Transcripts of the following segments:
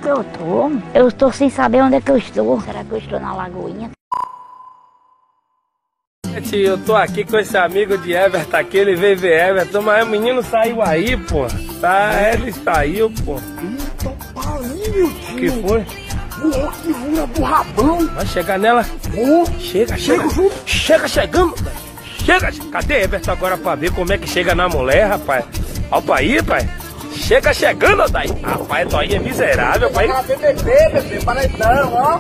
que eu tô? Eu estou sem saber onde é que eu estou. Será que eu estou na Lagoinha? Gente, eu tô aqui com esse amigo de Everton aqui, ele veio ver Everton, mas o menino saiu aí, pô. Tá, ele saiu, pô. Eita, palinho, meu tio. O que foi? O roqueira do rabão. Vai chegar nela? Chega junto. Chega chegando. Chega. Cadê Everton agora pra ver como é que chega na mulher, rapaz? Ó pra aí, pai. Chega chegando, daí. Rapaz, daí é miserável, pai. Bebê, para então, ó.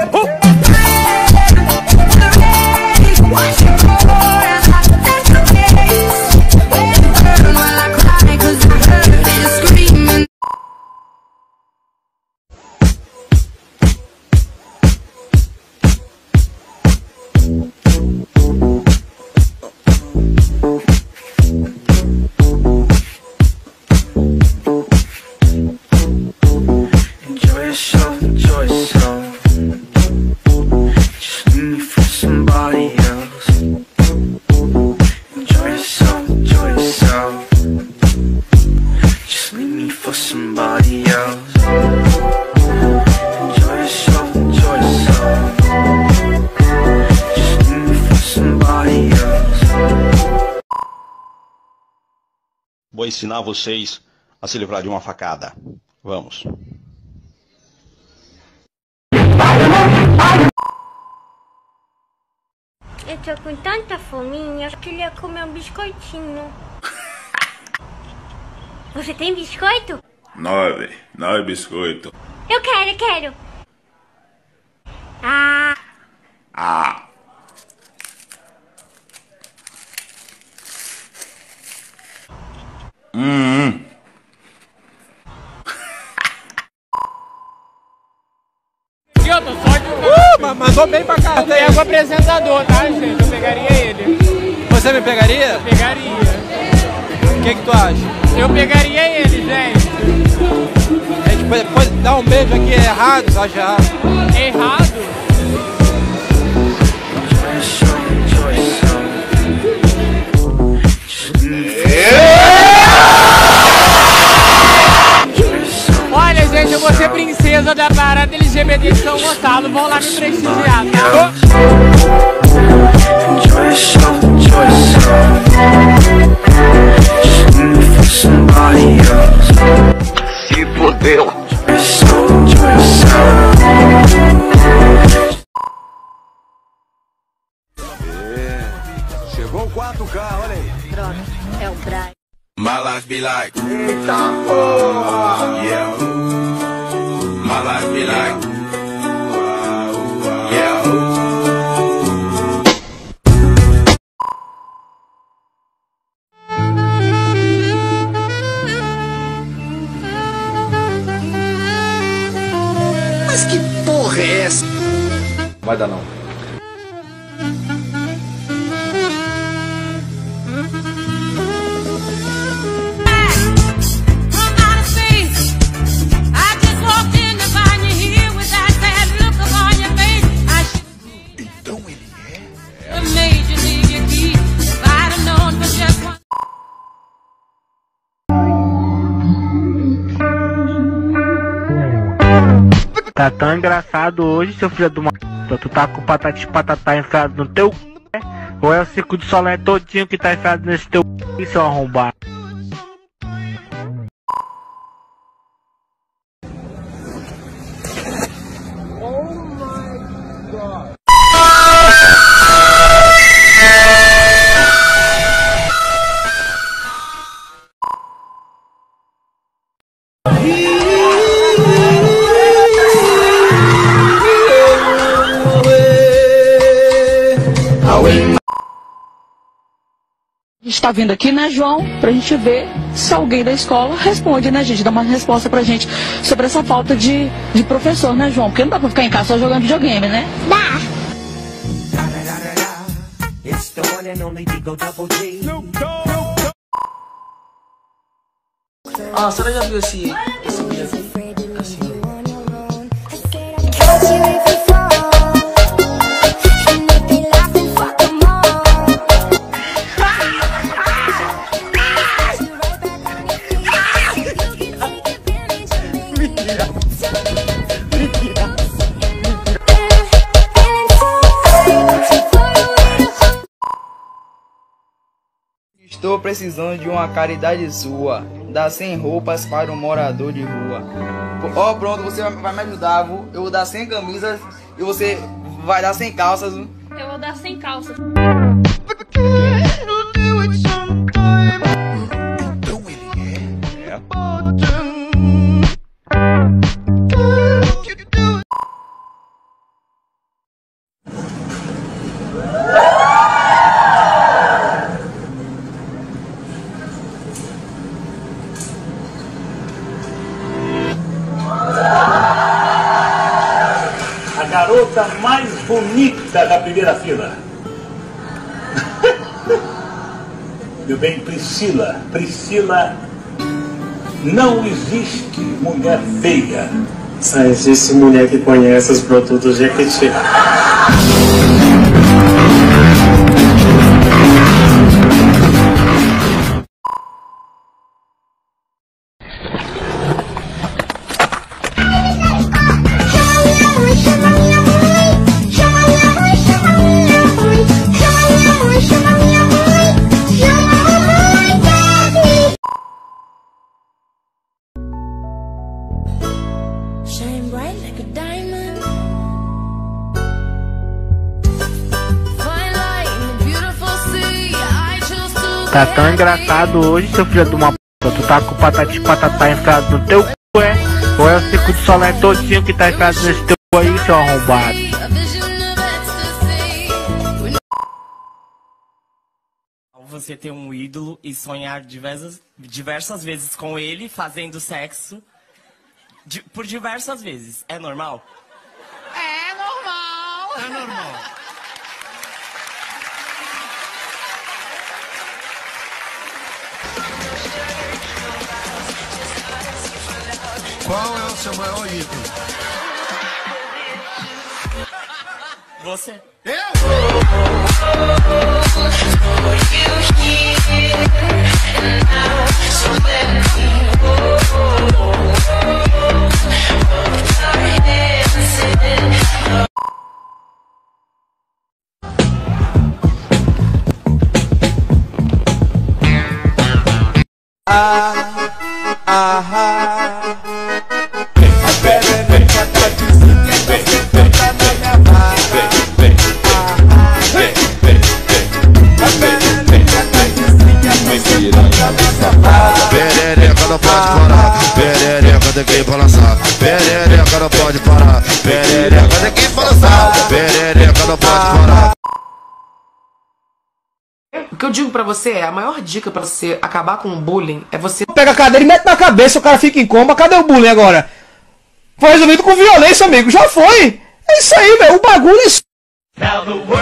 Vou ensinar vocês a se livrar de uma facada. Vamos. Eu tô com tanta fominha, eu queria comer um biscoitinho. Você tem biscoito? 9 biscoito. Eu quero. Ah. Eu tô só de Mandou bem pra cá. Eu pego o apresentador, tá, gente? Eu pegaria ele. Você me pegaria? Eu pegaria. O que tu acha? Eu pegaria ele, gente. A gente pode dar um beijo aqui errado, só já. Errado? Olha, gente, eu vou ser princesa da parada LGBT de São Gonçalo. Vão lá me prestigiar, tá? Se fodeu. Chegou o 4K, olha aí. Droga, é o Brian. My life be like, Eita porra. yeah. My life be like, yeah. Mas que porra é essa? Vai dar não. Então ele é? Tá tão engraçado hoje, seu filho de uma p***. Tu tá com patati patatá enfiado no teu c... Ou é o Circo de Solé todinho que tá enfiado nesse teu c... seu arrombado? A gente tá vindo aqui, né, João, pra gente ver se alguém da escola responde, né, gente? Dá uma resposta pra gente sobre essa falta de professor, né, João? Porque não dá pra ficar em casa só jogando videogame, né? Dá. Ah, a senhora já viu esse vídeo aqui? Assim. Mentira. Estou precisando de uma caridade sua. Dá 100 roupas para um morador de rua. Ó, pronto, você vai me ajudar, viu? Eu vou dar 100 camisas e você vai dar 100 calças. Viu? Eu vou dar 100 calças. A garota mais bonita da primeira fila. Meu bem, Priscila. Priscila, não existe mulher feia. Só existe mulher que conhece os produtos Jequiti. Tá tão engraçado hoje, seu filho de uma p***. Tu tá com o patati patatá enfiado no teu c***, é? Ou é o Circo de Solé todinho que tá enfiado nesse teu c*** aí, seu arrombado? Você ter um ídolo e sonhar diversas vezes com ele, fazendo sexo por diversas vezes. É normal? É normal. É normal. Qual é o seu maior ídolo? Você. Perereca não pode parar, perereca tem que ir balançar. Perereca não pode parar, perereca tem que ir balançar. Perereca não pode parar. O que eu digo pra você é, a maior dica pra você acabar com o bullying é você... Pega a cadeira e mete na cabeça, o cara fica em coma. Cadê o bullying agora? Foi resolvido com violência, amigo. Já foi. É isso aí, velho. O bagulho...